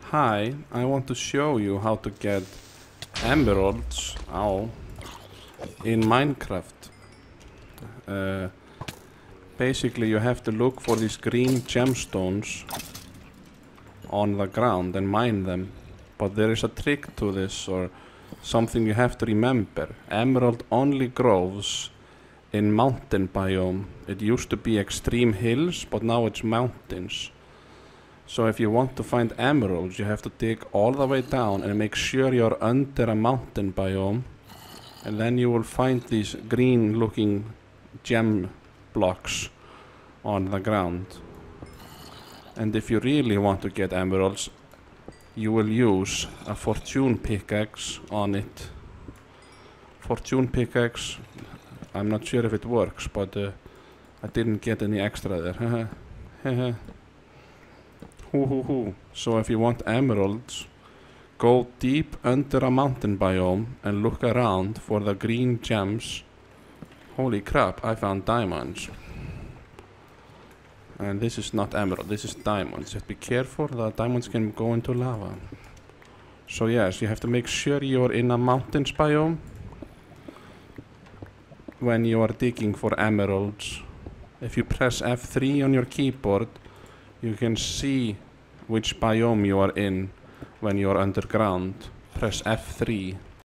Hi, I want to show you how to get emeralds in Minecraft. Basically, you have to look for these green gemstones on the ground and mine them. But there is a trick to this, or something you have to remember. Emerald only grows in mountain biome. It used to be extreme hills, but now it's mountains. So if you want to find emeralds, you have to dig all the way down and make sure you're under a mountain biome, and then you will find these green looking gem blocks on the ground. And if you really want to get emeralds, you will use a fortune pickaxe on it. Fortune pickaxe, I'm not sure if it works, but I didn't get any extra there. So if you want emeralds, go deep under a mountain biome and look around for the green gems. Holy crap, I found diamonds. And this is not emerald, this is diamonds. Just be careful, the diamonds can go into lava. So yes, you have to make sure you're in a mountains biome when you are digging for emeralds. If you press F3 on your keyboard, you can see which biome you are in when you are underground. Press F3.